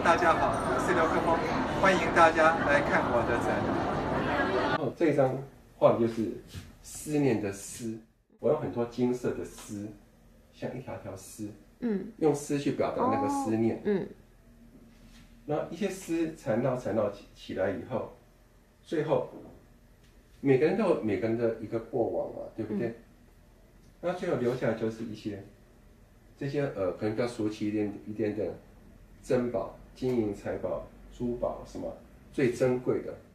大家好，我是刘克峰，欢迎大家来看我的展览。这张画的就是思念的思，我用很多金色的丝，像一条条丝，用丝去表达那个思念，然后一些丝缠绕起来以后，最后每个人都有每个人的一个过往嘛，对不对？那最后留下来就是一些这些可能比较俗气一点的珍宝、金银财宝、珠宝什么最珍贵的。